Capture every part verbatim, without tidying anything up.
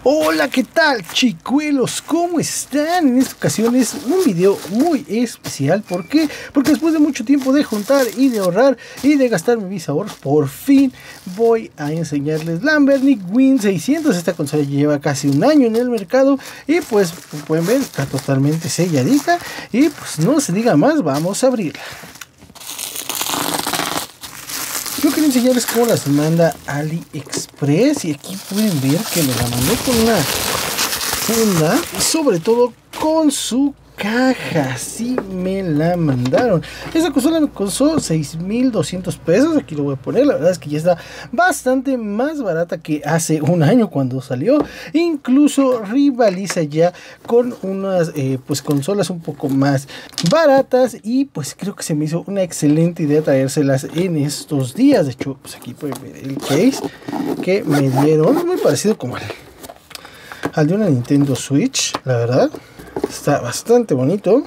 Hola, ¿qué tal, chicuelos? ¿Cómo están? En esta ocasión es un video muy especial. ¿Por qué? Porque después de mucho tiempo de juntar y de ahorrar y de gastarme mis ahorros, por fin voy a enseñarles Lamborghini Win seiscientos. Esta consola lleva casi un año en el mercado y pues como pueden ver está totalmente selladita. Y pues no se diga más, vamos a abrirla. Yo quería enseñarles cómo las manda AliExpress y aquí pueden ver que me la mandó con una funda y sobre todo con su caja. Así me la mandaron. Esa consola me costó seis mil doscientos pesos. Aquí lo voy a poner. La verdad es que ya está bastante más barata que hace un año cuando salió. Incluso rivaliza ya con unas eh, pues consolas un poco más baratas. Y pues creo que se me hizo una excelente idea traérselas en estos días. De hecho, pues aquí pueden ver el case que me dieron. Muy parecido como al, al de una Nintendo Switch, la verdad. Está bastante bonito.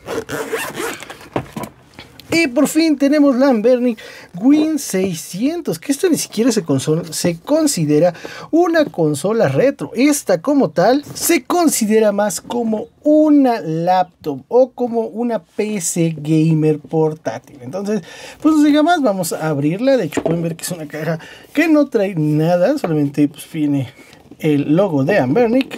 Y por fin tenemos la Lamborghini Win seiscientos, que esta ni siquiera se, se considera una consola retro. Esta como tal se considera más como una laptop o como una P C gamer portátil. Entonces, pues no diga más, vamos a abrirla. De hecho pueden ver que es una caja que no trae nada, solamente pues viene el logo de Lamborghini.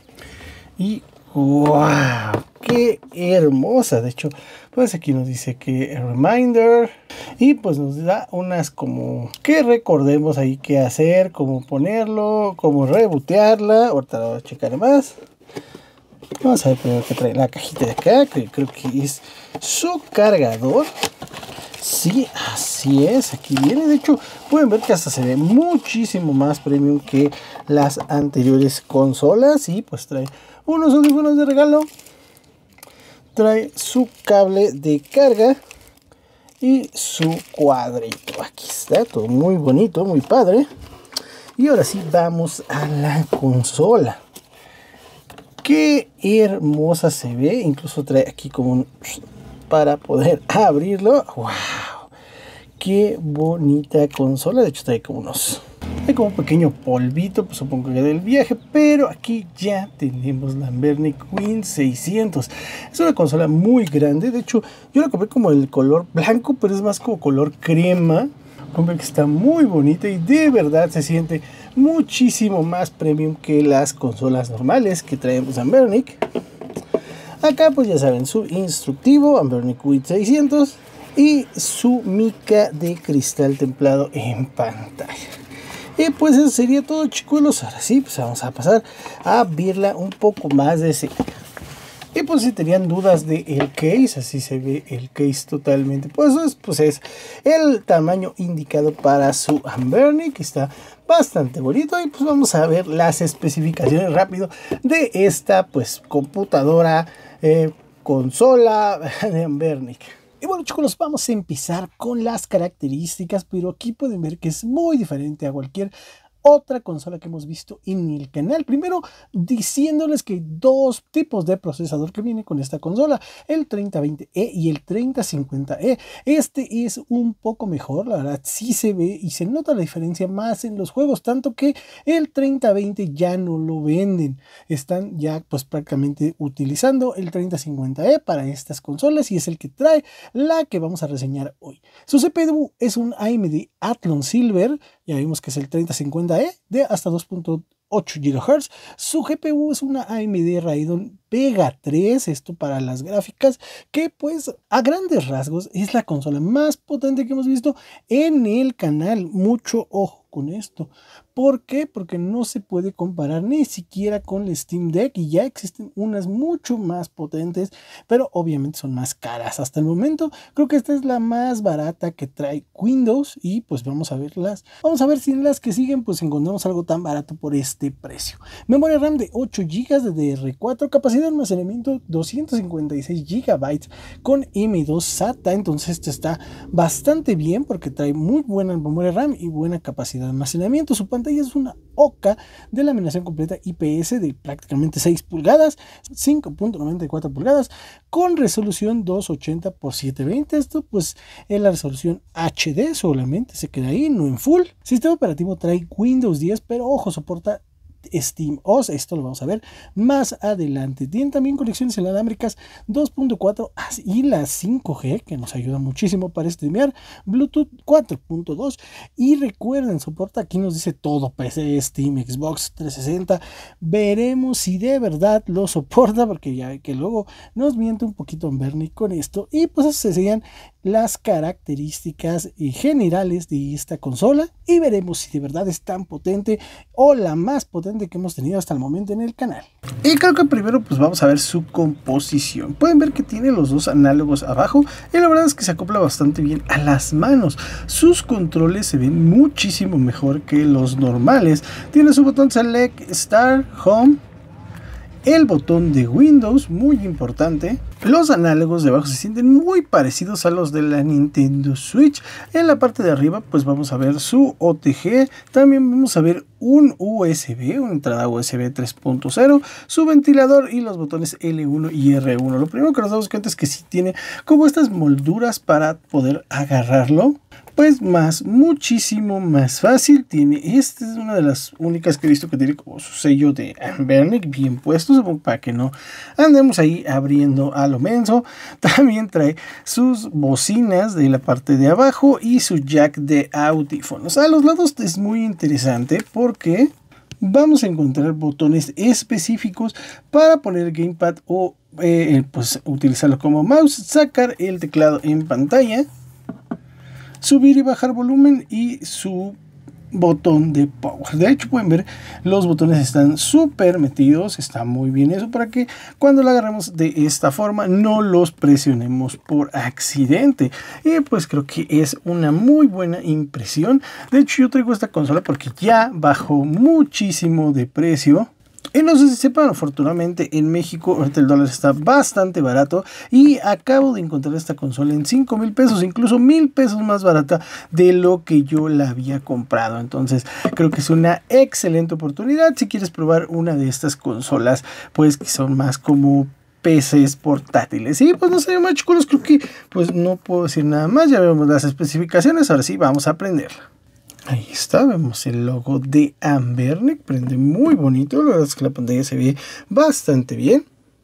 Y ¡wow! ¡Qué hermosa! De hecho, pues aquí nos dice que reminder. Y pues nos da unas como que recordemos ahí qué hacer, cómo ponerlo, cómo rebotearla. Ahorita lo voy a checar más. Vamos a ver primero que trae la cajita de acá, que creo que es su cargador. Sí, así es, aquí viene. De hecho, pueden ver que hasta se ve muchísimo más premium que las anteriores consolas. Y pues trae unos audífonos de regalo, trae su cable de carga y su cuadrito. Aquí está, todo muy bonito, muy padre. Y ahora sí vamos a la consola. Qué hermosa se ve. Incluso trae aquí como un para poder abrirlo. ¡Wow! Qué bonita consola. De hecho trae como unos, hay como un pequeño polvito, pues supongo que del viaje. Pero aquí ya tenemos la Lamborghini Win seiscientos. Es una consola muy grande. De hecho yo la compré como el color blanco, pero es más como color crema. Como que está muy bonita y de verdad se siente muchísimo más premium que las consolas normales que traemos Lamborghini. Acá pues ya saben, su instructivo Lamborghini Win seiscientos y su mica de cristal templado en pantalla. Y pues eso sería todo, chicuelos. Ahora sí, pues vamos a pasar a verla un poco más de cerca. Y pues si tenían dudas de el case, así se ve el case totalmente. Pues es, pues es el tamaño indicado para su Lamborghini, que está bastante bonito. Y pues vamos a ver las especificaciones rápido de esta pues computadora, eh, consola de Lamborghini. Y bueno, chicos, vamos a empezar con las características, pero aquí pueden ver que es muy diferente a cualquier otra consola que hemos visto en el canal. Primero, diciéndoles que hay dos tipos de procesador que viene con esta consola, el treinta veinte E y el treinta cincuenta E. Este es un poco mejor, la verdad sí se ve y se nota la diferencia más en los juegos, tanto que el treinta veinte ya no lo venden, están ya pues prácticamente utilizando el treinta cincuenta E para estas consolas y es el que trae la que vamos a reseñar hoy. Su C P U es un A M D Athlon Silver, ya vimos que es el treinta cincuenta E de hasta dos punto ocho gigahertz. Su G P U es una A M D Radeon Vega tres, esto para las gráficas, que pues a grandes rasgos es la consola más potente que hemos visto en el canal. Mucho ojo con esto. ¿Por qué? Porque no se puede comparar ni siquiera con el Steam Deck y ya existen unas mucho más potentes, pero obviamente son más caras. Hasta el momento creo que esta es la más barata que trae Windows y pues vamos a verlas. Vamos a ver si en las que siguen pues encontramos algo tan barato por este precio. Memoria RAM de ocho gigas de D D R cuatro, capacidad de almacenamiento doscientos cincuenta y seis gigabytes con M dos SATA. Entonces esto está bastante bien porque trae muy buena memoria RAM y buena capacidad de almacenamiento. Su pantalla es una Oka de laminación completa I P S de prácticamente seis pulgadas, cinco punto noventa y cuatro pulgadas, con resolución doscientos ochenta por setecientos veinte. Esto pues es la resolución H D, solamente se queda ahí, no en full. Sistema operativo trae Windows diez, pero ojo, soporta SteamOS. Esto lo vamos a ver más adelante. Tienen también conexiones inalámbricas dos punto cuatro y la cinco G, que nos ayuda muchísimo para streamear, Bluetooth cuatro punto dos, y recuerden, soporta, aquí nos dice todo, P C, Steam, Xbox trescientos sesenta. Veremos si de verdad lo soporta, porque ya que luego nos miente un poquito Anbernic con esto. Y pues esas serían las características generales de esta consola, y veremos si de verdad es tan potente o la más potente que hemos tenido hasta el momento en el canal. Y creo que primero pues vamos a ver su composición. Pueden ver que tiene los dos análogos abajo y la verdad es que se acopla bastante bien a las manos. Sus controles se ven muchísimo mejor que los normales. Tiene su botón Select, Start, Home, el botón de Windows, muy importante. Los análogos de abajo se sienten muy parecidos a los de la Nintendo Switch. En la parte de arriba pues vamos a ver su O T G, también vamos a ver un U S B, una entrada U S B tres punto cero, su ventilador y los botones L uno y R uno. Lo primero que nos damos cuenta es que sí tiene como estas molduras para poder agarrarlo, pues más, muchísimo más fácil. Tiene, esta es una de las únicas que he visto que tiene como su sello de Anbernic bien puesto, para que no andemos ahí abriendo a lo menso. También trae sus bocinas de la parte de abajo y su jack de audífonos. A los lados es muy interesante porque vamos a encontrar botones específicos para poner el gamepad o eh, pues utilizarlo como mouse, sacar el teclado en pantalla, subir y bajar volumen y su botón de power. De hecho pueden ver los botones están súper metidos, está muy bien eso para que cuando lo agarremos de esta forma no los presionemos por accidente. Y pues creo que es una muy buena impresión. De hecho yo traigo esta consola porque ya bajó muchísimo de precio. Y no sé si sepan, afortunadamente en México ahorita el dólar está bastante barato y acabo de encontrar esta consola en cinco mil pesos, incluso mil pesos más barata de lo que yo la había comprado. Entonces creo que es una excelente oportunidad si quieres probar una de estas consolas, pues que son más como P Cs portátiles. Y pues no sé, más chicos, creo que pues no puedo decir nada más. Ya vemos las especificaciones, ahora sí vamos a aprenderla. Ahí está, vemos el logo de Anbernic, prende muy bonito, la verdad es que la pantalla se ve bastante bien.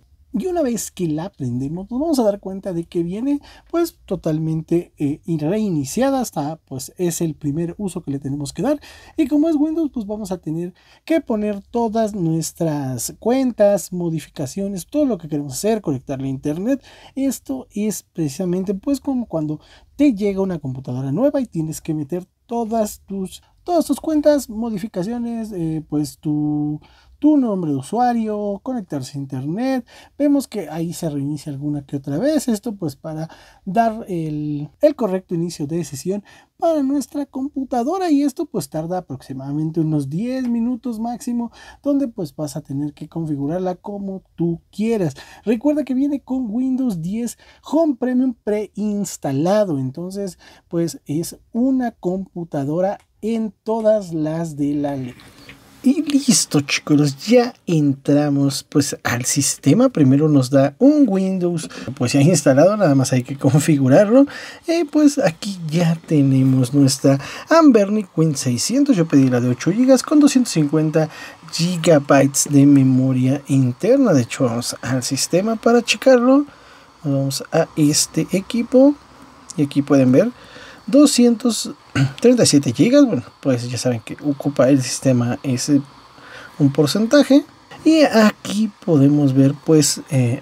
Y una vez que la prendemos, nos vamos a dar cuenta de que viene pues totalmente eh, reiniciada. Hasta pues es el primer uso que le tenemos que dar. Y como es Windows, pues vamos a tener que poner todas nuestras cuentas, modificaciones, todo lo que queremos hacer, conectarle a internet. Esto es precisamente pues como cuando te llega una computadora nueva y tienes que meter todas tus, todas tus cuentas, modificaciones, eh, pues tu... tu nombre de usuario, conectarse a internet. Vemos que ahí se reinicia alguna que otra vez. Esto pues para dar el, el correcto inicio de sesión para nuestra computadora, y esto pues tarda aproximadamente unos diez minutos máximo, donde pues vas a tener que configurarla como tú quieras. Recuerda que viene con Windows diez Home Premium preinstalado, entonces pues es una computadora en todas las de la ley. Y listo, chicos, ya entramos pues al sistema. Primero nos da un Windows pues ya instalado, nada más hay que configurarlo. Y pues aquí ya tenemos nuestra Anbernic Win seiscientos. Yo pedí la de ocho gigas con doscientos cincuenta gigabytes de memoria interna. De hecho vamos al sistema para checarlo. Vamos a este equipo y aquí pueden ver doscientos treinta y siete gigas. Bueno, pues ya saben que ocupa el sistema ese un porcentaje. Y aquí podemos ver pues eh,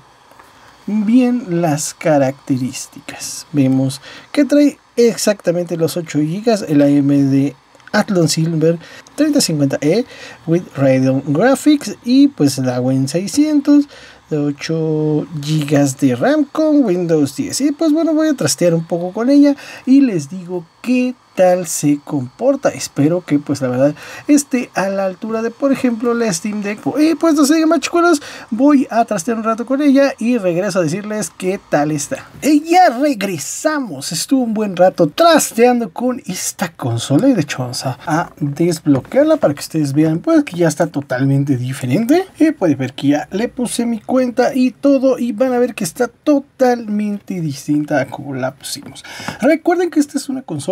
bien las características. Vemos que trae exactamente los ocho gigas, el A M D Athlon Silver treinta cincuenta E with Radeon Graphics, y pues la Win seiscientos de ocho gigas de RAM con Windows diez. Y pues bueno, voy a trastear un poco con ella y les digo qué tal se comporta. Espero que pues la verdad esté a la altura de por ejemplo la Steam Deck. Y pues no sé más, chicos, voy a trastear un rato con ella y regreso a decirles qué tal está. Y ya regresamos. Estuvo un buen rato trasteando con esta consola y de hecho vamos a, a desbloquearla para que ustedes vean pues que ya está totalmente diferente. Y pueden ver que ya le puse mi cuenta y todo, y van a ver que está totalmente distinta a como la pusimos. Recuerden que esta es una consola totalmente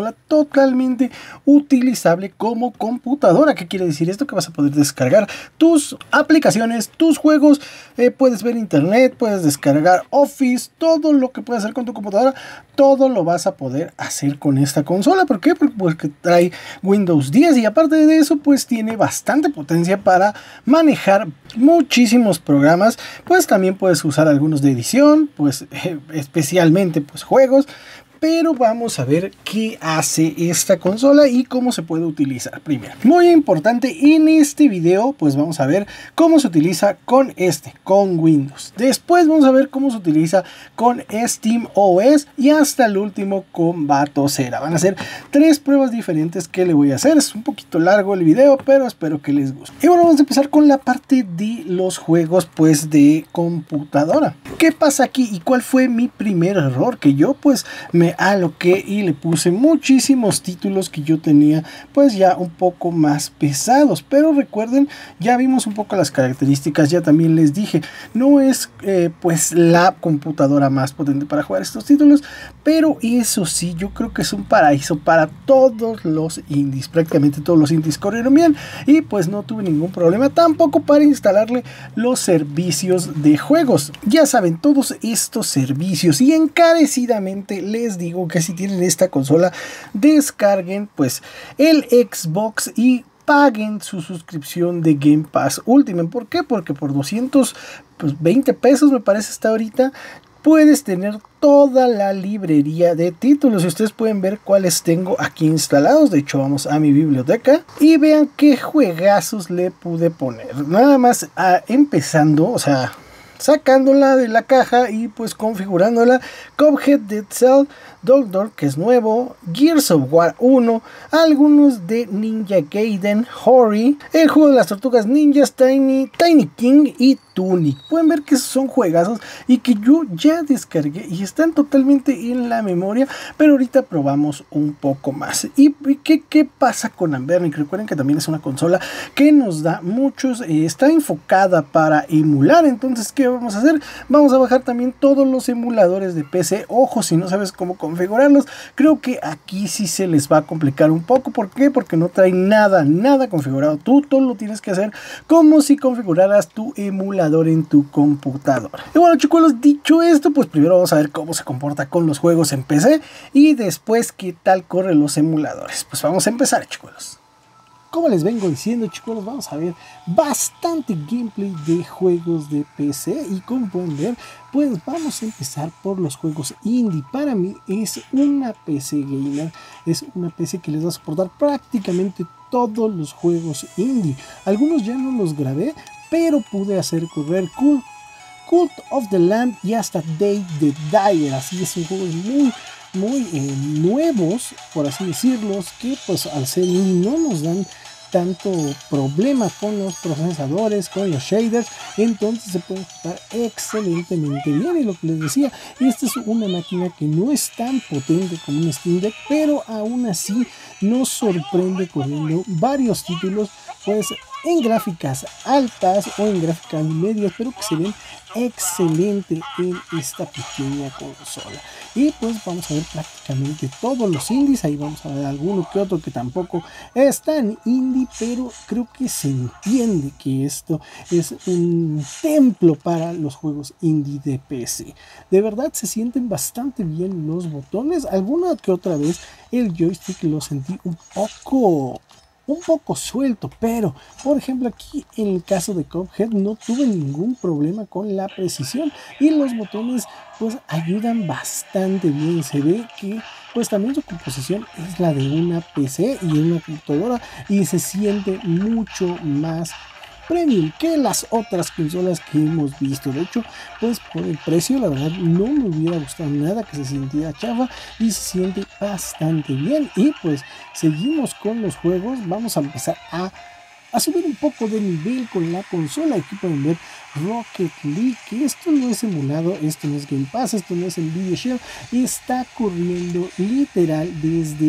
totalmente utilizable como computadora. ¿Qué quiere decir esto? Que vas a poder descargar tus aplicaciones, tus juegos, eh, puedes ver internet, puedes descargar Office, todo lo que puedes hacer con tu computadora, todo lo vas a poder hacer con esta consola. ¿Por qué? Porque trae Windows diez y aparte de eso pues tiene bastante potencia para manejar muchísimos programas. Pues también puedes usar algunos de edición, pues eh, especialmente pues juegos. Pero vamos a ver qué hace esta consola y cómo se puede utilizar primero. Muy importante, en este video pues vamos a ver cómo se utiliza con este, con Windows. Después vamos a ver cómo se utiliza con SteamOS y hasta el último con Batocera. Van a ser tres pruebas diferentes que le voy a hacer. Es un poquito largo el video, pero espero que les guste. Y bueno, vamos a empezar con la parte de los juegos pues de computadora. ¿Qué pasa aquí y cuál fue mi primer error? Que yo pues me aloqué y le puse muchísimos títulos que yo tenía pues ya un poco más pesados, pero recuerden, ya vimos un poco las características, ya también les dije, no es eh, pues la computadora más potente para jugar estos títulos, pero eso sí, yo creo que es un paraíso para todos los indies. Prácticamente todos los indies corrieron bien y pues no tuve ningún problema tampoco para instalarle los servicios de juegos. Ya saben, todos estos servicios, y encarecidamente les digo que si tienen esta consola, descarguen pues el Xbox y paguen su suscripción de Game Pass Ultimate. ¿Por qué? Porque por doscientos veinte pesos me parece hasta ahorita puedes tener toda la librería de títulos y ustedes pueden ver cuáles tengo aquí instalados. De hecho, vamos a mi biblioteca y vean qué juegazos le pude poner. Nada más a, empezando, o sea, sacándola de la caja y pues configurándola: Cuphead, Dead Cell, Doctor, que es nuevo, Gears of War uno, algunos de Ninja Gaiden, Hori, el juego de las tortugas ninjas, Tiny, Tiny King y Tunic. Pueden ver que son juegazos y que yo ya descargué y están totalmente en la memoria, pero ahorita probamos un poco más. ¿Y qué, qué pasa con Anbernic? Recuerden que también es una consola que nos da muchos, eh, está enfocada para emular. Entonces, ¿qué vamos a hacer? Vamos a bajar también todos los emuladores de P C. Ojo, si no sabes cómo configurarlos, creo que aquí sí se les va a complicar un poco. ¿Por qué? Porque no trae nada, nada configurado. Tú todo lo tienes que hacer como si configuraras tu emulador en tu computadora. Y bueno, chicos, dicho esto, pues primero vamos a ver cómo se comporta con los juegos en P C y después qué tal corren los emuladores. Pues vamos a empezar, chicos. Como les vengo diciendo, chicos, vamos a ver bastante gameplay de juegos de P C y como pueden ver, pues vamos a empezar por los juegos indie. Para mí es una P C gamer, es una P C que les va a soportar prácticamente todos los juegos indie. Algunos ya no los grabé, pero pude hacer correr Cult, Cult of the Lamb y hasta Day the Dyer. Así son juegos muy muy eh, nuevos, por así decirlos, que pues al ser indie no nos dan tanto problema con los procesadores, con los shaders, entonces se pueden jugar excelentemente bien. Y lo que les decía, esta es una máquina que no es tan potente como un Steam Deck, pero aún así nos sorprende corriendo varios títulos pues en gráficas altas o en gráficas medias, pero que se ven excelente en esta pequeña consola. Y pues vamos a ver prácticamente todos los indies. Ahí vamos a ver alguno que otro que tampoco es tan indie, pero creo que se entiende que esto es un templo para los juegos indie de P C. De verdad se sienten bastante bien los botones. Alguna que otra vez el joystick lo sentí un poco un poco suelto, pero por ejemplo aquí en el caso de Cuphead no tuve ningún problema con la precisión y los botones pues ayudan bastante bien. Se ve que pues también su composición es la de una P C y una computadora y se siente mucho más premium que las otras consolas que hemos visto. De hecho, pues por el precio la verdad no me hubiera gustado nada que se sintiera chafa y se siente bastante bien. Y pues seguimos con los juegos. Vamos a empezar a a subir un poco de nivel con la consola. Aquí pueden ver Rocket League, que esto no es emulado, esto no es Game Pass, esto no es Nvidia Shield, está corriendo literal desde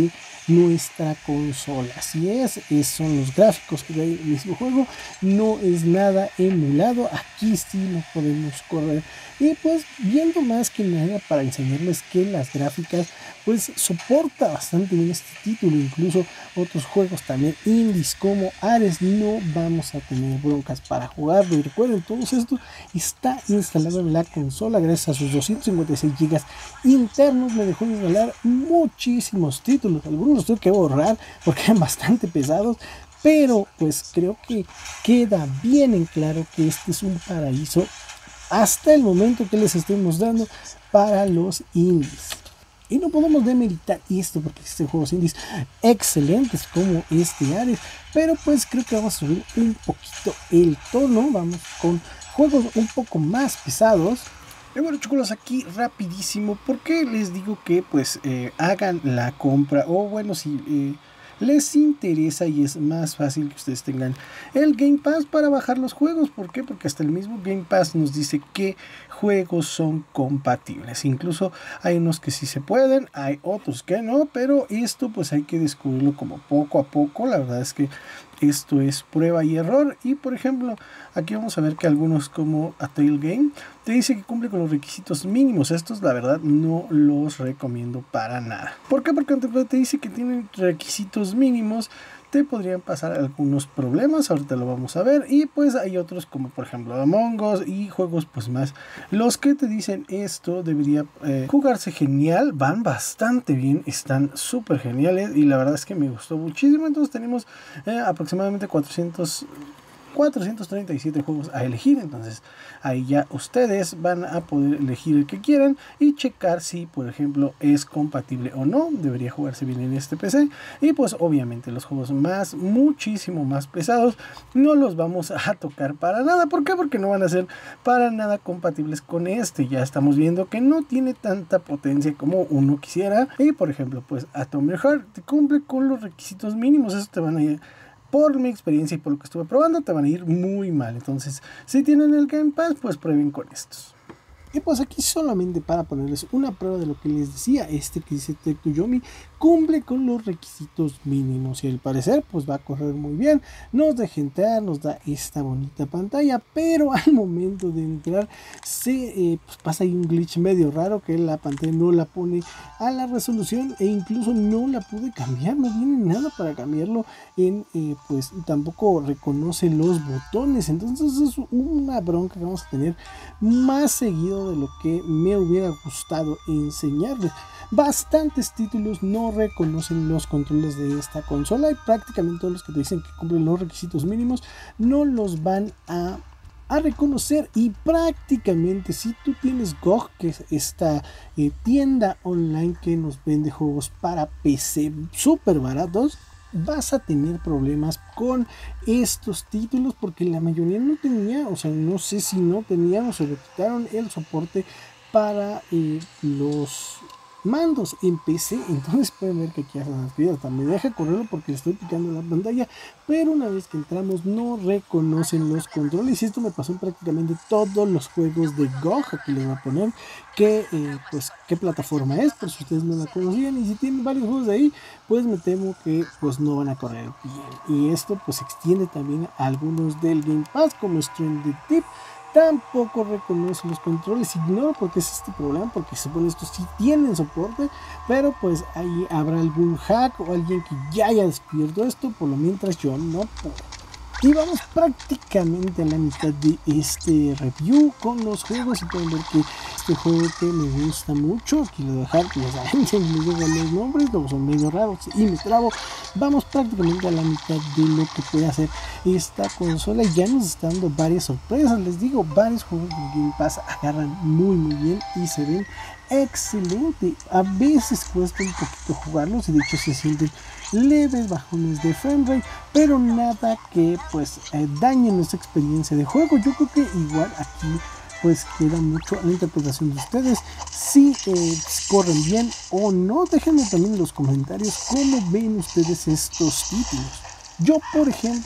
nuestra consola. Así es, es son los gráficos que hay en el mismo juego, no es nada emulado, aquí sí lo podemos correr. Y pues viendo más que nada para enseñarles que las gráficas pues soporta bastante bien este título, incluso otros juegos también indies como Ares, no vamos a tener broncas para jugarlo. Y recuerden, todo esto está instalado en la consola gracias a sus doscientos cincuenta y seis gigas internos. Me dejó instalar muchísimos títulos, algunos los tuve que borrar porque eran bastante pesados, pero pues creo que queda bien en claro que este es un paraíso hasta el momento que les estoy mostrando para los indies. Y no podemos demeritar esto porque existen juegos indies excelentes como este Ares, pero pues creo que vamos a subir un poquito el tono, vamos con juegos un poco más pesados. Y bueno, chicos, aquí rapidísimo, porque les digo que pues eh, hagan la compra, o bueno, si eh, les interesa y es más fácil que ustedes tengan el Game Pass para bajar los juegos. ¿Por qué? Porque hasta el mismo Game Pass nos dice qué juegos son compatibles. Incluso hay unos que sí se pueden, hay otros que no, pero esto pues hay que descubrirlo como poco a poco. La verdad es que esto es prueba y error. Y por ejemplo, aquí vamos a ver que algunos como A Tale Game te dice que cumple con los requisitos mínimos. Estos la verdad no los recomiendo para nada. ¿Por qué? Porque te dice que tienen requisitos mínimos, te podrían pasar algunos problemas, ahorita lo vamos a ver. Y pues hay otros como por ejemplo Among Us y juegos pues más, los que te dicen esto debería eh, jugarse genial, van bastante bien, están súper geniales y la verdad es que me gustó muchísimo. Entonces tenemos eh, aproximadamente cuatrocientos treinta y siete juegos a elegir, entonces ahí ya ustedes van a poder elegir el que quieran y checar si por ejemplo es compatible o no, debería jugarse bien en este P C. Y pues obviamente los juegos más, muchísimo más pesados no los vamos a tocar para nada. ¿Por qué? Porque no van a ser para nada compatibles con este. Ya estamos viendo que no tiene tanta potencia como uno quisiera. Y por ejemplo pues Atomic Heart cumple con los requisitos mínimos, eso te van a ir, por mi experiencia y por lo que estuve probando, te van a ir muy mal. Entonces, si tienen el Game Pass, pues prueben con estos. Y pues aquí solamente para ponerles una prueba de lo que les decía, este que dice Tech to Yomi cumple con los requisitos mínimos y al parecer pues va a correr muy bien, nos deja entrar, nos da esta bonita pantalla, pero al momento de entrar se eh, pues pasa ahí un glitch medio raro que la pantalla no la pone a la resolución e incluso no la pude cambiar, no viene nada para cambiarlo en eh, pues tampoco reconoce los botones. Entonces es una bronca que vamos a tener más seguido de lo que me hubiera gustado enseñarles. Bastantes títulos no reconocen los controles de esta consola y prácticamente todos los que te dicen que cumplen los requisitos mínimos no los van a, a reconocer. Y prácticamente si tú tienes G O G, que es esta eh, tienda online que nos vende juegos para P C súper baratos, vas a tener problemas con estos títulos porque la mayoría no tenía, o sea, no sé si no tenían o se le quitaron el soporte para eh, los mandos en P C. Entonces pueden ver que aquí hacen las vidas, me deja correrlo porque le estoy picando la pantalla, pero una vez que entramos no reconocen los controles y esto me pasó en prácticamente todos los juegos de G O G. Aquí les voy a poner que eh, pues qué plataforma es, por si ustedes no la conocían, y si tienen varios juegos de ahí pues me temo que pues no van a correr bien. Y esto pues se extiende también a algunos del Game Pass como Stranded Deep. Tampoco reconoce los controles, ignoro porque es este problema, porque se supone estos sí tienen soporte, pero pues ahí habrá algún hack o alguien que ya haya descubierto esto, por lo mientras yo no puedo. Y vamos prácticamente a la mitad de este review con los juegos y pueden ver que este juego que me gusta mucho, aquí lo voy a dejar, que ya saben, se me llegan los nombres, luego son medio raros y me trabo. Vamos prácticamente a la mitad de lo que puede hacer esta consola y ya nos está dando varias sorpresas. Les digo, varios juegos de Game Pass agarran muy muy bien y se ven excelente. A veces cuesta un poquito jugarlos y de hecho se sienten leves bajones de frame rate, pero nada que pues eh, dañe nuestra experiencia de juego. Yo creo que igual aquí pues queda mucho a la interpretación de ustedes si eh, corren bien o no. Déjenme también en los comentarios cómo ven ustedes estos títulos. Yo por ejemplo aquí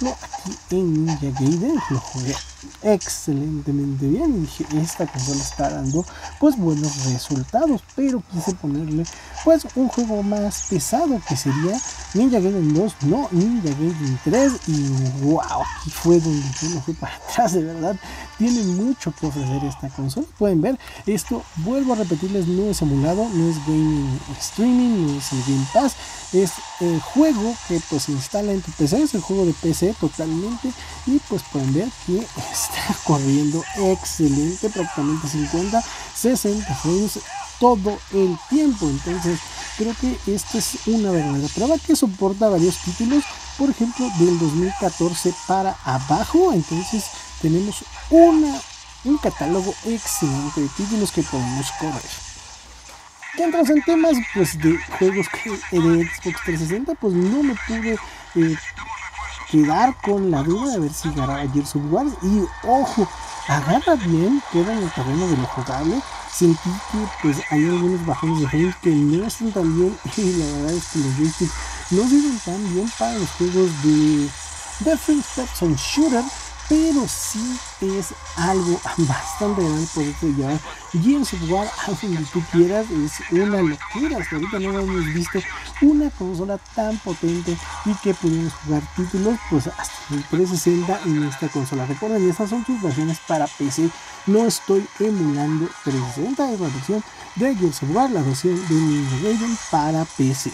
aquí en Ninja Gaiden, lo jugué excelentemente bien y dije, esta consola está dando pues buenos resultados, pero quise ponerle pues un juego más pesado que sería Ninja Gaiden dos, no Ninja Gaiden tres, y wow, aquí fue donde yo me fui para atrás, de verdad, tiene mucho que ofrecer esta consola. Pueden ver, esto, vuelvo a repetirles, no es emulado, no es gaming streaming, no es el Game Pass, es el juego que pues se instala en tu P C, es el juego de P C totalmente, y pues pueden ver que está corriendo excelente, prácticamente cincuenta, sesenta frames todo el tiempo. Entonces creo que esta es una verdadera prueba que soporta varios títulos, por ejemplo del dos mil catorce para abajo. Entonces tenemos una, un catálogo excelente de títulos que podemos correr. Ya entras en temas pues de juegos que de Xbox trescientos sesenta, pues no me pude eh, quedar con la duda de ver si agarraba Gears of War, y ojo, agarra bien, queda en el terreno de lo jugable. Sentí que pues hay algunos bajones de frame que no están tan bien, y la verdad es que los joysticks no sirven tan bien para los juegos de, de first person shooter, pero sí es algo bastante grande poder llevar Gears of War a donde tú quieras. Es una locura, hasta ahorita no hemos visto una consola tan potente y que pudimos jugar títulos pues hasta el trescientos sesenta en esta consola. Recuerden, estas son sus versiones para P C, no estoy emulando trescientos sesenta, es la versión de Gears of War, la versión de Ninja Gaiden para P C.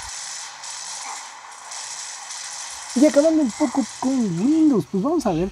Y acabando un poco con Windows, pues vamos a ver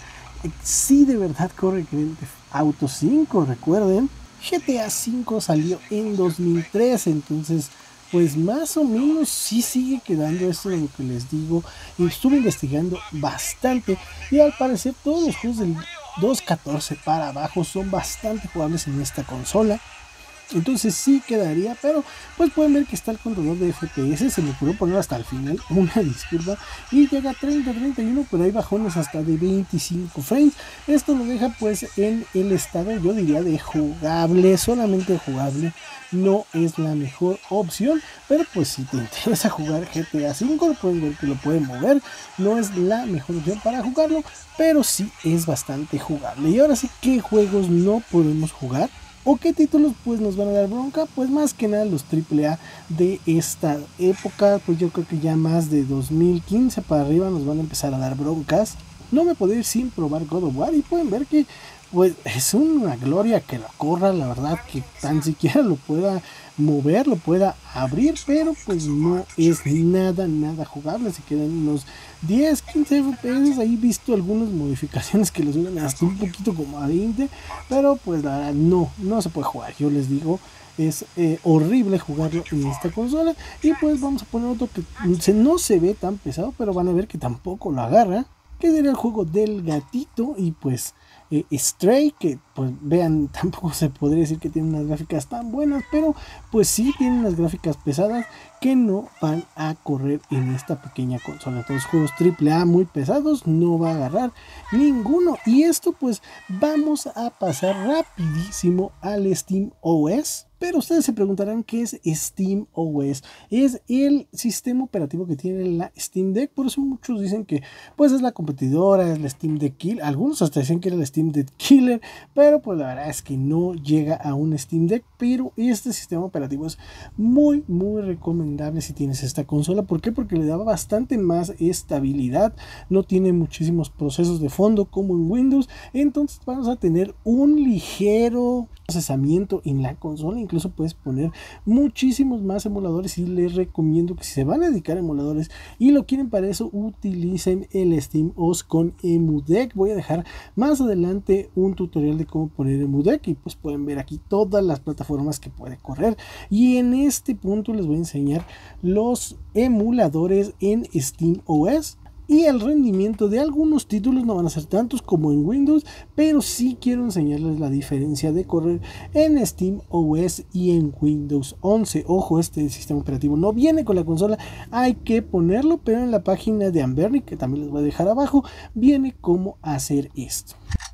si de verdad corre Grand Theft Auto cinco. Recuerden, G T A cinco salió en dos mil trece, entonces pues más o menos sí sigue quedando esto de lo que les digo. Y estuve investigando bastante y al parecer todos los juegos del dos punto catorce para abajo son bastante jugables en esta consola. Entonces sí quedaría, pero pues pueden ver que está el controlador de F P S, se me ocurrió poner hasta el final, una disculpa, y llega a treinta, treinta y uno, pero hay bajones hasta de veinticinco frames. Esto lo deja pues en el estado, yo diría, de jugable, solamente jugable. No es la mejor opción, pero pues si te interesa jugar G T A cinco, pueden ver que lo pueden mover. No es la mejor opción para jugarlo, pero sí es bastante jugable. Y ahora sí, ¿qué juegos no podemos jugar? ¿O qué títulos pues nos van a dar bronca? Pues más que nada los triple A de esta época, pues yo creo que ya más de dos mil quince para arriba nos van a empezar a dar broncas. No me puedo ir sin probar God of War, y pueden ver que pues es una gloria que lo corra, la verdad, que tan siquiera lo pueda mover, lo pueda abrir, pero pues no es nada, nada jugable. Se quedan unos diez, quince F P S, ahí he visto algunas modificaciones que lo suben hasta un poquito como a veinte, pero pues la verdad no, no se puede jugar, yo les digo. Es eh, horrible jugarlo en esta consola. Y pues vamos a poner otro que se, no se ve tan pesado, pero van a ver que tampoco lo agarra, que sería el juego del gatito. Y pues eh, Stray, que pues vean, tampoco se podría decir que tiene unas gráficas tan buenas, pero pues sí tiene unas gráficas pesadas que no van a correr en esta pequeña consola. Entonces juegos triple A muy pesados no va a agarrar ninguno. Y esto pues vamos a pasar rapidísimo al Steam O S. Pero ustedes se preguntarán qué es Steam O S. Es el sistema operativo que tiene la Steam Deck. Por eso muchos dicen que pues es la competidora, es la Steam Deck Killer. Algunos hasta dicen que era la Steam Deck Killer, pero pues la verdad es que no llega a un Steam Deck. Pero este sistema operativo es muy muy recomendable si tienes esta consola. ¿Por qué? Porque le da bastante más estabilidad. No tiene muchísimos procesos de fondo como en Windows. Entonces vamos a tener un ligero procesamiento en la consola. Incluso puedes poner muchísimos más emuladores, y les recomiendo que si se van a dedicar a emuladores y lo quieren para eso, utilicen el Steam O S con EmuDeck. Voy a dejar más adelante un tutorial de cómo poner EmuDeck, y pues pueden ver aquí todas las plataformas que puede correr. Y en este punto les voy a enseñar los emuladores en Steam O S. Y el rendimiento de algunos títulos no van a ser tantos como en Windows, pero sí quiero enseñarles la diferencia de correr en Steam O S y en Windows once. Ojo, este sistema operativo no viene con la consola, hay que ponerlo, pero en la página de Anbernic, que también les voy a dejar abajo, viene cómo hacer esto.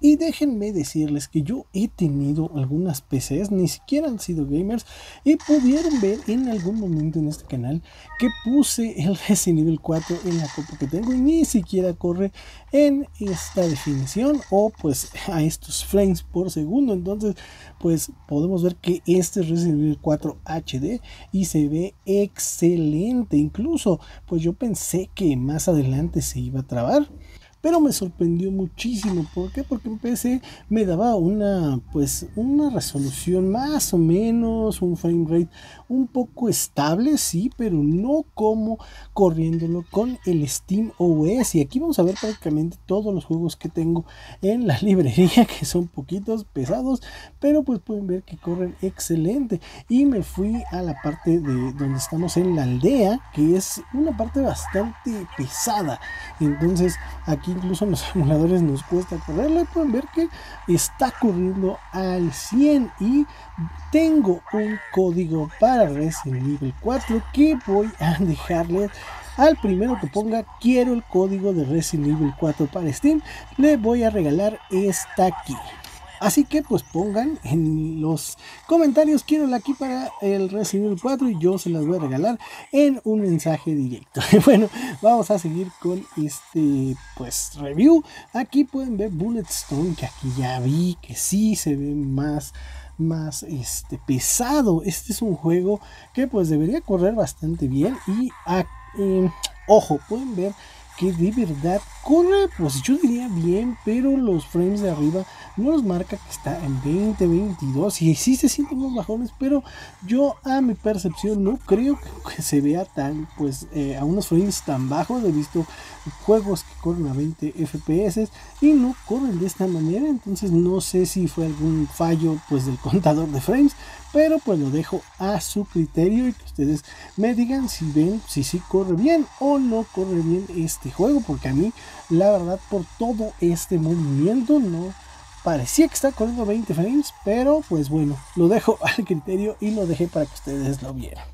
Y déjenme decirles que yo he tenido algunas P Cs, ni siquiera han sido gamers, y pudieron ver en algún momento en este canal que puse el Resident Evil cuatro en la compu que tengo y ni siquiera corre en esta definición o pues a estos frames por segundo. Entonces pues podemos ver que este es Resident Evil cuatro H D y se ve excelente. Incluso pues yo pensé que más adelante se iba a trabar, pero me sorprendió muchísimo. ¿Por qué? Porque en P C me daba una pues una resolución más o menos, un frame rate un poco estable, sí, pero no como corriéndolo con el Steam O S. Y aquí vamos a ver prácticamente todos los juegos que tengo en la librería, que son poquitos, pesados, pero pues pueden ver que corren excelente. Y me fui a la parte de donde estamos en la aldea, que es una parte bastante pesada. Entonces aquí incluso en los emuladores nos cuesta correrla. Pueden ver que está corriendo al cien y tengo un código para Resident Evil cuatro que voy a dejarles. Al primero que ponga quiero el código de Resident Evil cuatro para Steam, le voy a regalar esta aquí. Así que pues pongan en los comentarios quiero la aquí para el Resident Evil cuatro y yo se las voy a regalar en un mensaje directo. Bueno, vamos a seguir con este pues review. Aquí pueden ver Bulletstorm, que aquí ya vi que sí se ve más más este pesado. Este es un juego que pues debería correr bastante bien y a, eh, ojo, pueden ver que de verdad corre, pues yo diría bien, pero los frames de arriba no nos marca que está en veinte, veintidós y sí se sienten unos bajones, pero yo a mi percepción no creo que se vea tan, pues eh, a unos frames tan bajos. He visto juegos que corren a veinte F P S y no corren de esta manera, entonces no sé si fue algún fallo pues del contador de frames, pero pues lo dejo a su criterio y que ustedes me digan si ven si sí corre bien o no corre bien este juego, porque a mí la verdad por todo este movimiento no parecía que está corriendo veinte frames, pero pues bueno, lo dejo al criterio y lo dejé para que ustedes lo vieran.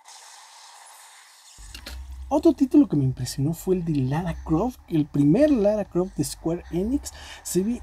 Otro título que me impresionó fue el de Lara Croft, el primer Lara Croft de Square Enix. Se ve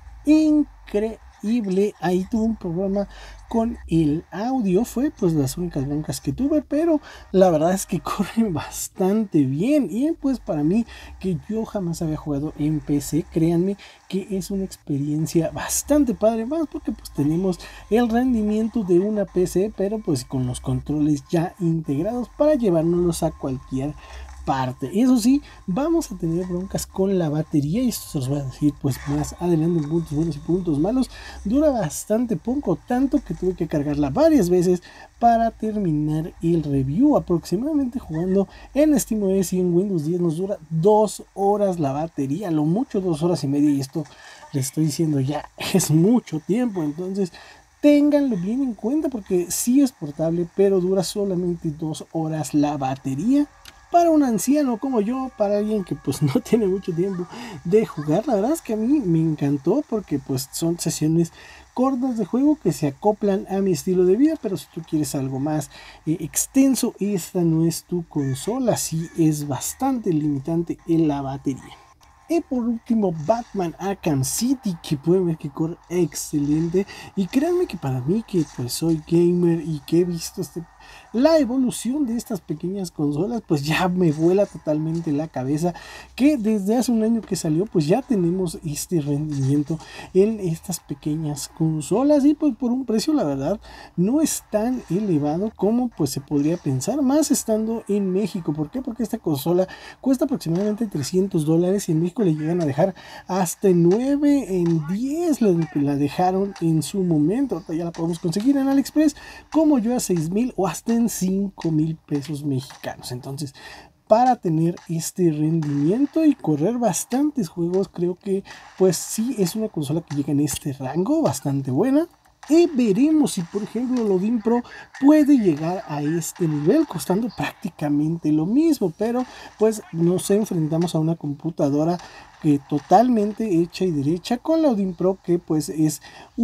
increíble. Ahí tuve un problema con el audio, fue pues las únicas broncas que tuve, pero la verdad es que corre bastante bien. Y pues para mí, que yo jamás había jugado en P C, créanme que es una experiencia bastante padre, más porque pues tenemos el rendimiento de una P C, pero pues con los controles ya integrados para llevárnoslos a cualquier parte. Eso sí, vamos a tener broncas con la batería y esto se los voy a decir pues más adelante en puntos buenos y puntos malos. Dura bastante poco, tanto que tuve que cargarla varias veces para terminar el review. Aproximadamente jugando en SteamOS y en Windows diez nos dura dos horas la batería, lo mucho dos horas y media, y esto les estoy diciendo ya es mucho tiempo. Entonces ténganlo bien en cuenta porque sí es portable, pero dura solamente dos horas la batería. Para un anciano como yo, para alguien que pues no tiene mucho tiempo de jugar, la verdad es que a mí me encantó porque pues son sesiones cortas de juego que se acoplan a mi estilo de vida. Pero si tú quieres algo más eh, extenso, esta no es tu consola, sí es bastante limitante en la batería. Y por último, Batman Arkham City, que pueden ver que corre excelente. Y créanme que para mí, que pues soy gamer y que he visto este, la evolución de estas pequeñas consolas, pues ya me vuela totalmente la cabeza que desde hace un año que salió pues ya tenemos este rendimiento en estas pequeñas consolas, y pues por un precio la verdad no es tan elevado como pues se podría pensar, más estando en México. ¿Por qué? Porque esta consola cuesta aproximadamente trescientos dólares y en México le llegan a dejar hasta nueve en diez, la, la dejaron en su momento. Ya la podemos conseguir en AliExpress como yo a seis mil o hasta en cinco mil pesos mexicanos. Entonces, para tener este rendimiento y correr bastantes juegos, creo que pues sí es una consola que llega en este rango bastante buena. Y veremos si por ejemplo el Odin Pro puede llegar a este nivel costando prácticamente lo mismo, pero pues nos enfrentamos a una computadora que totalmente hecha y derecha con la Odin Pro, que pues es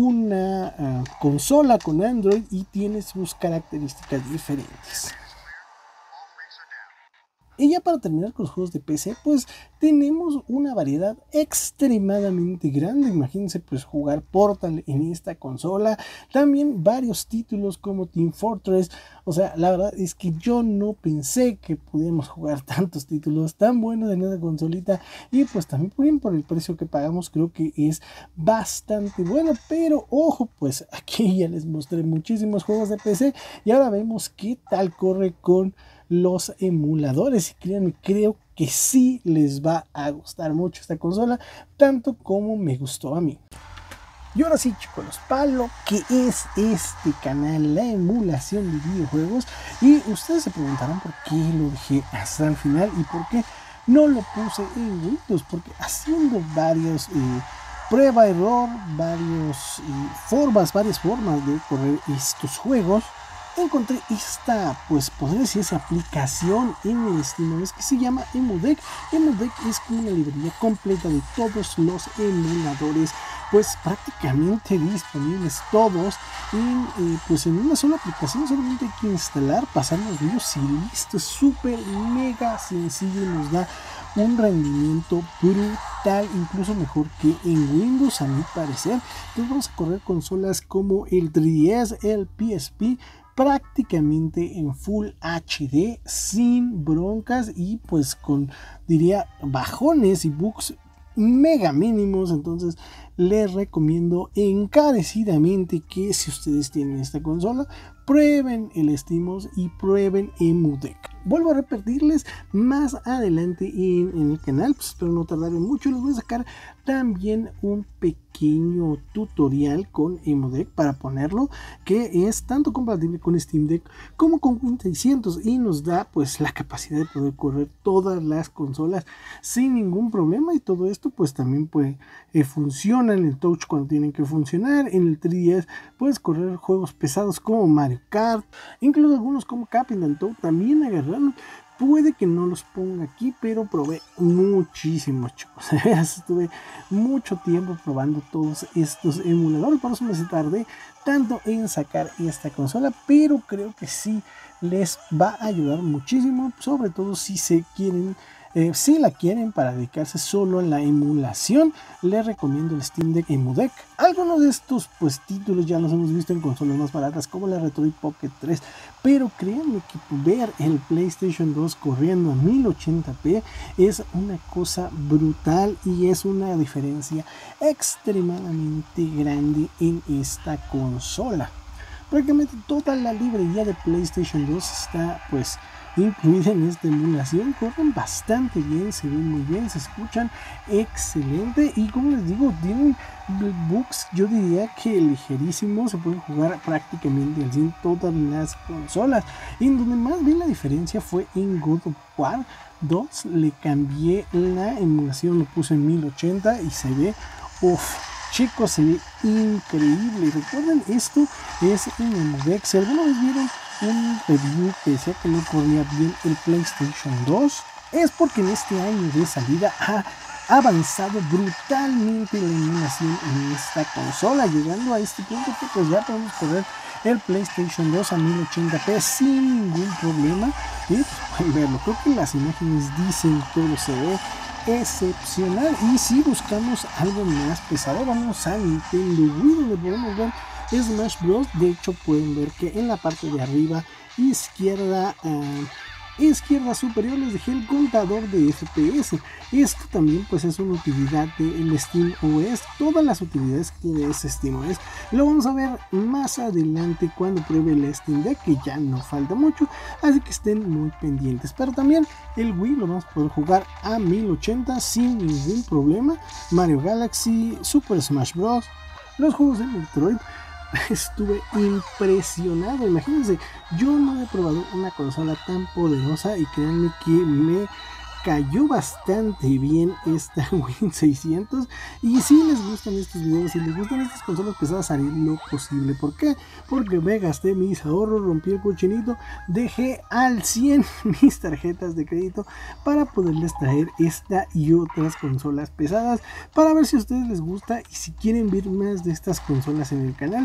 una uh, consola con Android y tiene sus características diferentes. Y ya para terminar con los juegos de P C, pues tenemos una variedad extremadamente grande. Imagínense pues jugar Portal en esta consola, también varios títulos como Team Fortress. O sea, la verdad es que yo no pensé que pudiéramos jugar tantos títulos tan buenos en esta consolita, y pues también bien por el precio que pagamos creo que es bastante bueno. Pero ojo, pues aquí ya les mostré muchísimos juegos de P C y ahora vemos qué tal corre con los emuladores. Y créanme, creo que sí les va a gustar mucho esta consola, tanto como me gustó a mí. Y ahora sí, chicos, para lo que es este canal, la emulación de videojuegos. Y ustedes se preguntarán por qué lo dejé hasta el final y por qué no lo puse en Windows, porque haciendo varios eh, prueba error, varios eh, formas, varias formas de correr estos juegos, encontré esta, pues podría decirse, aplicación en el SteamOS que se llama EmuDeck. EmuDeck es como una librería completa de todos los emuladores, pues prácticamente disponibles todos en, eh, pues en una sola aplicación. Solamente hay que instalar, pasar los vídeos y listo. Es súper mega sencillo y nos da un rendimiento brutal, incluso mejor que en Windows a mi parecer. Entonces vamos a correr consolas como el tres D S, el P S P, prácticamente en Full H D sin broncas y pues con, diría, bajones y bugs mega mínimos. Entonces les recomiendo encarecidamente que si ustedes tienen esta consola, prueben el SteamOS y prueben EmuDeck. Vuelvo a repetirles más adelante en, en el canal, pues espero no tardar mucho, les voy a sacar también un pequeño tutorial con EmuDeck para ponerlo, que es tanto compatible con Steam Deck como con Win seiscientos y nos da pues la capacidad de poder correr todas las consolas sin ningún problema. Y todo esto pues también puede eh, funciona en el touch cuando tienen que funcionar. En el tres D S puedes correr juegos pesados como Mario Kart, incluso algunos como Captain Toad también agarraron. Puede que no los ponga aquí, pero probé muchísimos, chicos. Estuve mucho tiempo probando todos estos emuladores, por eso me tardé tanto en sacar esta consola, pero creo que sí les va a ayudar muchísimo, sobre todo si se quieren Eh, si la quieren para dedicarse solo a la emulación. Les recomiendo el Steam Deck EmuDeck. Algunos de estos pues títulos ya los hemos visto en consolas más baratas como la Retroid Pocket tres, pero créanme que ver el PlayStation dos corriendo a mil ochenta p es una cosa brutal y es una diferencia extremadamente grande en esta consola. Prácticamente toda la librería de PlayStation dos está pues incluida en esta emulación. Corren bastante bien, se ven muy bien, se escuchan excelente y como les digo, tienen bugs, yo diría que ligerísimos. Se pueden jugar prácticamente al cien todas las consolas. Y en donde más bien la diferencia fue en God of War dos. Le cambié la emulación, lo puse en mil ochenta y se ve, uff, chicos, se ve increíble. Recuerden, esto es en EmuDeck. Si alguna vez vieron un review que decía que no corría bien el PlayStation dos, es porque en este año de salida ha avanzado brutalmente la emulación en esta consola, llegando a este punto que pues ya podemos correr el PlayStation dos a mil ochenta p sin ningún problema. Y pues pueden verlo, creo que las imágenes dicen todo, se ve excepcional. Y si buscamos algo más pesado, vamos a Nintendo Wii, donde podemos ver Smash Bros. De hecho pueden ver que en la parte de arriba izquierda uh, izquierda superior les dejé el contador de F P S. Esto también pues es una utilidad del SteamOS. Todas las utilidades que tiene ese SteamOS lo vamos a ver más adelante cuando pruebe el Steam Deck, que ya no falta mucho, así que estén muy pendientes. Pero también el Wii lo vamos a poder jugar a mil ochenta sin ningún problema. Mario Galaxy, Super Smash Bros, los juegos de Metroid. Estuve impresionado. Imagínense, yo no he probado una consola tan poderosa y créanme que me cayó bastante bien esta Win seiscientos. Y si les gustan estos videos, si les gustan estas consolas pesadas, haré lo posible. ¿Por qué? Porque me gasté mis ahorros, rompí el cochinito, dejé al cien mis tarjetas de crédito para poderles traer esta y otras consolas pesadas, para ver si a ustedes les gusta y si quieren ver más de estas consolas en el canal.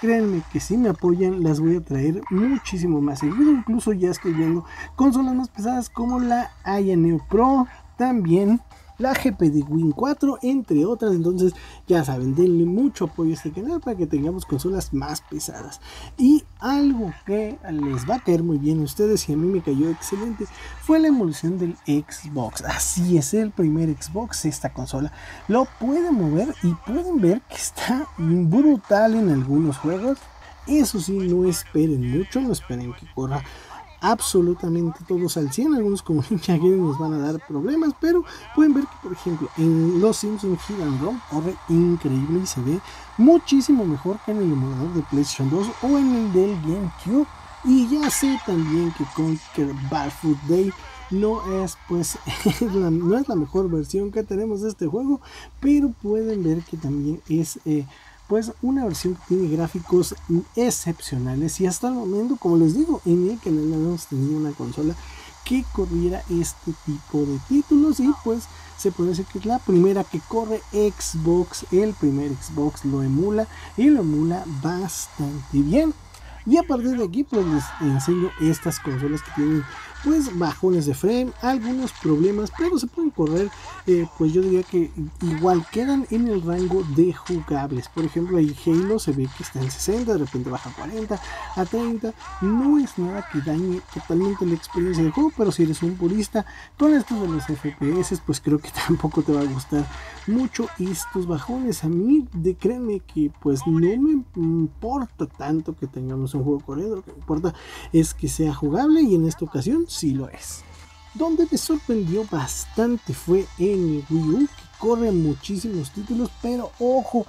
créanme que si me apoyan las voy a traer muchísimo más seguido. Incluso ya estoy viendo consolas más pesadas como la Aya Neo Pro, también la G P de Win cuatro, entre otras. Entonces ya saben, denle mucho apoyo a este canal para que tengamos consolas más pesadas. Y algo que les va a caer muy bien a ustedes y a mí me cayó excelente fue la emulación del Xbox. Así es, el primer Xbox, esta consola lo puede mover y pueden ver que está brutal en algunos juegos. Eso sí, no esperen mucho, no esperen que corra absolutamente todos al cien. Algunos como Ninja Gaiden nos van a dar problemas, pero pueden ver que por ejemplo en Los Simpsons Hit and Run corre increíble y se ve muchísimo mejor que en el emulador de PlayStation dos o en el del GameCube. Y ya sé también que Conquer Bad Food Day no es pues la, no es la mejor versión que tenemos de este juego, pero pueden ver que también es eh, pues una versión que tiene gráficos excepcionales. Y hasta el momento, como les digo, en el canal no hemos tenido una consola que corriera este tipo de títulos, y pues se puede decir que es la primera que corre Xbox. El primer Xbox lo emula y lo emula bastante bien. Y a partir de aquí pues les enseño estas consolas que tienen pues bajones de frame, algunos problemas, pero se pueden correr, eh, pues yo diría que igual quedan en el rango de jugables. Por ejemplo, ahí Halo se ve que está en sesenta, de repente baja a cuarenta, a treinta, no es nada que dañe totalmente la experiencia del juego, pero si eres un purista con estos de los F P S, pues creo que tampoco te va a gustar mucho estos bajones. A mí, de créanme que pues no me importa tanto que tengamos un juego corriendo, lo que me importa es que sea jugable, y en esta ocasión sí lo es. Donde me sorprendió bastante fue en el Wii U, que corre muchísimos títulos, pero ojo,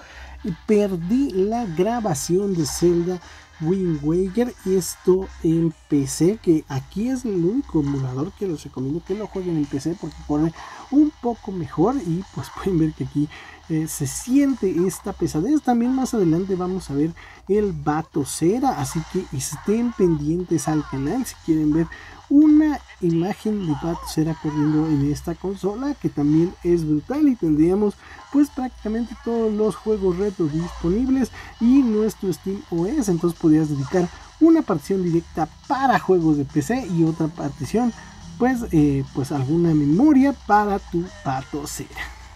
perdí la grabación de Zelda Wind Waker, esto en P C, que aquí es el único emulador que les recomiendo que lo jueguen en P C porque corre un poco mejor. Y pues pueden ver que aquí eh, se siente esta pesadez. También más adelante vamos a ver el Batocera, así que estén pendientes al canal si quieren ver una imagen de Batocera corriendo en esta consola, que también es brutal. Y tendríamos pues prácticamente todos los juegos retro disponibles y nuestro Steam O S. Entonces podrías dedicar una partición directa para juegos de P C y otra partición pues eh, pues alguna memoria para tu Batocera.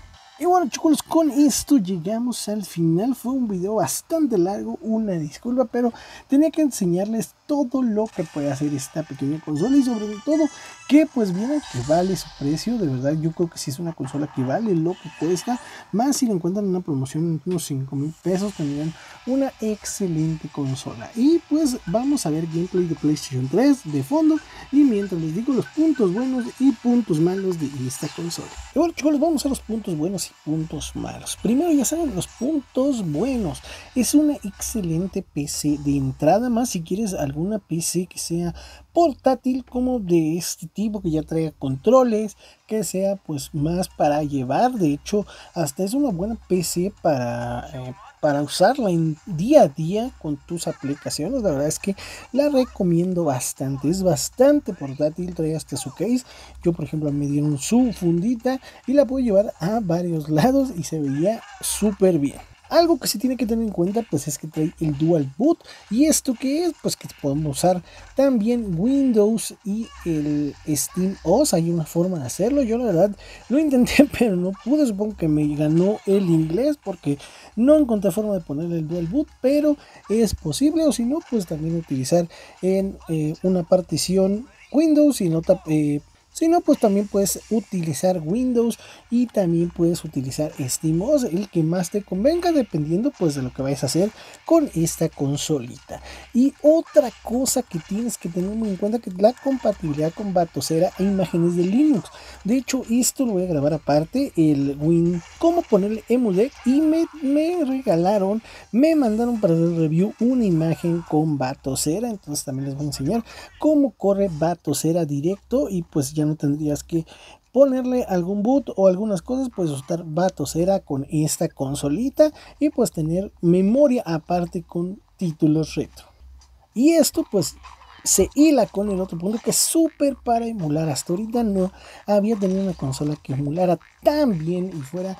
Y bueno, chicos, con esto llegamos al final. Fue un video bastante largo, una disculpa, pero tenía que enseñarles todo lo que puede hacer esta pequeña consola, y sobre todo que pues viene que vale su precio. De verdad, yo creo que sí es una consola que vale lo que cuesta, más si lo encuentran en una promoción en unos cinco mil pesos, tendrían una excelente consola. Y pues vamos a ver gameplay de PlayStation tres de fondo, y mientras les digo los puntos buenos y puntos malos de esta consola. Y bueno, chicos, vamos a los puntos buenos y puntos malos. Primero, ya saben, los puntos buenos: es una excelente P C de entrada, más si quieres alguna P C que sea portátil, como de este tipo, que ya traiga controles, que sea pues más para llevar. De hecho, hasta es una buena P C para eh, para usarla en día a día con tus aplicaciones. La verdad es que la recomiendo bastante, es bastante portátil, trae hasta su case. Yo por ejemplo me dieron su fundita y la puedo llevar a varios lados y se veía súper bien. Algo que se tiene que tener en cuenta pues es que trae el Dual Boot. ¿Y esto qué es? Pues que podemos usar también Windows y el Steam O S. Hay una forma de hacerlo. Yo la verdad lo intenté pero no pude. Supongo que me ganó el inglés porque no encontré forma de ponerle el Dual Boot, pero es posible. O si no, pues también utilizar en eh, una partición Windows y en otra eh, si no, pues también puedes utilizar Windows y también puedes utilizar Steam O S, el que más te convenga dependiendo pues de lo que vayas a hacer con esta consolita. Y otra cosa que tienes que tener muy en cuenta, que la compatibilidad con Batocera e imágenes de Linux. De hecho, esto lo voy a grabar aparte, el Win, cómo ponerle Emudeck, y me, me regalaron, me mandaron para el review una imagen con Batocera. Entonces también les voy a enseñar cómo corre Batocera directo, y pues ya no tendrías que ponerle algún boot o algunas cosas. Puedes usar Batocera con esta consolita y pues tener memoria aparte con títulos retro. Y esto pues se hila con el otro punto, que es súper para emular. Hasta ahorita no había tenido una consola que emulara tan bien y fuera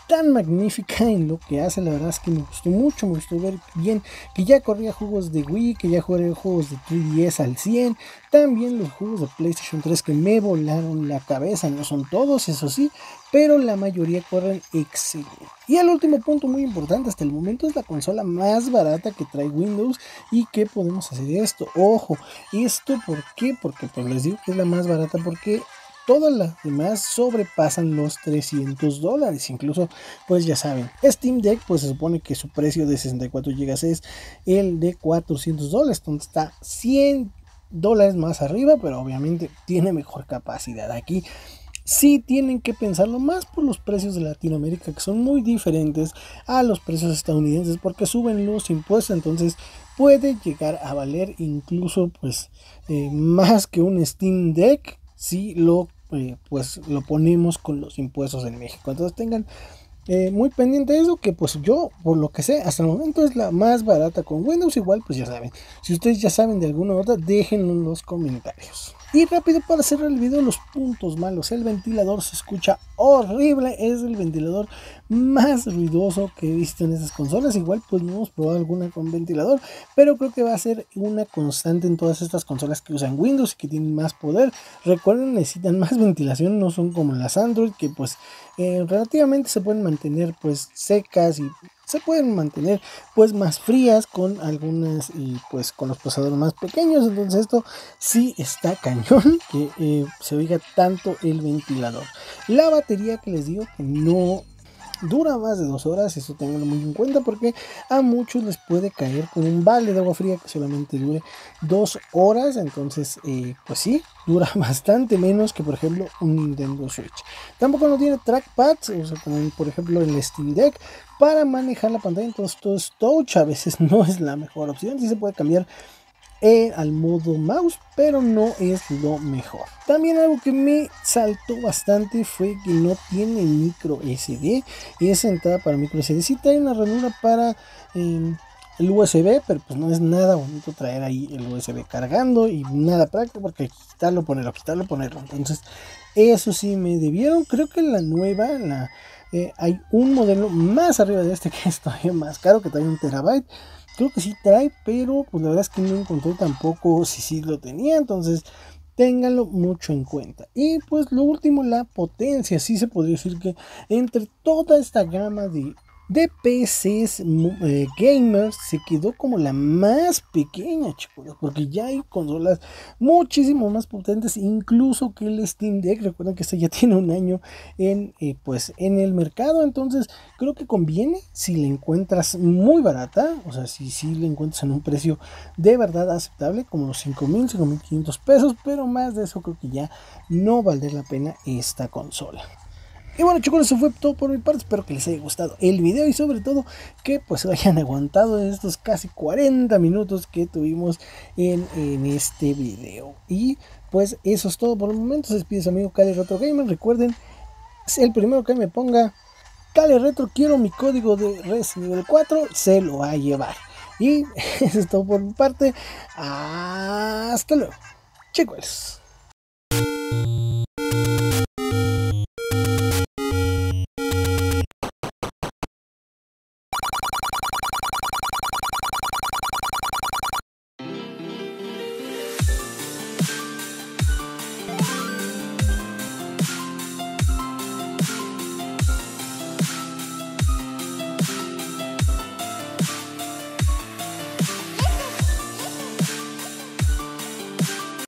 tan magnífica en lo que hace. La verdad es que me gustó mucho, me gustó ver bien que ya corría juegos de Wii, que ya corría juegos de tres D S al cien, también los juegos de PlayStation tres que me volaron la cabeza. No son todos, eso sí, pero la mayoría corren excelente. Y el último punto muy importante hasta el momento es la consola más barata que trae Windows y que podemos hacer esto. Ojo, esto ¿por qué? Porque pues les digo que es la más barata porque todas las demás sobrepasan los trescientos dólares. Incluso, pues ya saben, Steam Deck, pues se supone que su precio de sesenta y cuatro gigas es el de cuatrocientos dólares. Entonces está cien dólares más arriba, pero obviamente tiene mejor capacidad. Aquí sí tienen que pensarlo más por los precios de Latinoamérica, que son muy diferentes a los precios estadounidenses, porque suben los impuestos. Entonces puede llegar a valer incluso pues eh, más que un Steam Deck si lo eh, pues lo ponemos con los impuestos en México. Entonces tengan eh, muy pendiente de eso, que pues yo por lo que sé hasta el momento es la más barata con Windows. Igual pues ya saben, si ustedes ya saben de alguna otra, déjenlo en los comentarios. Y rápido para cerrar el video, los puntos malos. El ventilador se escucha horrible, es el ventilador más ruidoso que he visto en estas consolas. Igual pues no hemos probado alguna con ventilador, pero creo que va a ser una constante en todas estas consolas que usan Windows y que tienen más poder. Recuerden, necesitan más ventilación, no son como las Android, que pues eh, relativamente se pueden mantener pues secas y se pueden mantener pues más frías con algunas y pues con los procesadores más pequeños. Entonces esto sí está cañón que eh, se oiga tanto el ventilador. La batería, que les digo que no dura más de dos horas, eso tenganlo muy en cuenta, porque a muchos les puede caer con un balde de agua fría que solamente dure dos horas. Entonces eh, pues sí, dura bastante menos que por ejemplo un Nintendo Switch. Tampoco no tiene trackpads, o sea, como por ejemplo el Steam Deck, para manejar la pantalla. Entonces todo es touch, a veces no es la mejor opción. Sí se puede cambiar Eh, al modo mouse, pero no es lo mejor. También algo que me saltó bastante fue que no tiene micro S D. Es entrada para micro S D. Sí trae una ranura para eh, el U S B, pero pues no es nada bonito traer ahí el U S B cargando y nada práctico, porque quitarlo, ponerlo, quitarlo, ponerlo. Entonces eso sí me debieron. Creo que la nueva, la, eh, hay un modelo más arriba de este que es todavía más caro, que trae un terabyte. Creo que sí trae, pero pues la verdad es que no encontré tampoco si sí lo tenía. Entonces ténganlo mucho en cuenta. Y pues lo último, la potencia. Sí se podría decir que entre toda esta gama de, de P Cs eh, gamers se quedó como la más pequeña, chicos, porque ya hay consolas muchísimo más potentes incluso que el Steam Deck. Recuerden que este ya tiene un año en, eh, pues, en el mercado. Entonces creo que conviene si la encuentras muy barata, o sea, si, si la encuentras en un precio de verdad aceptable, como los cinco mil, cinco mil quinientos pesos, pero más de eso creo que ya no valdrá la pena esta consola. Y bueno, chicos, eso fue todo por mi parte. Espero que les haya gustado el video y sobre todo que pues hayan aguantado estos casi cuarenta minutos que tuvimos en, en este video. Y pues eso es todo por el momento. Se despide su amigo Cali Retro Gamer. Recuerden, el primero que me ponga Cali Retro, quiero mi código de res nivel cuatro, se lo va a llevar. Y eso es todo por mi parte. Hasta luego, chicos.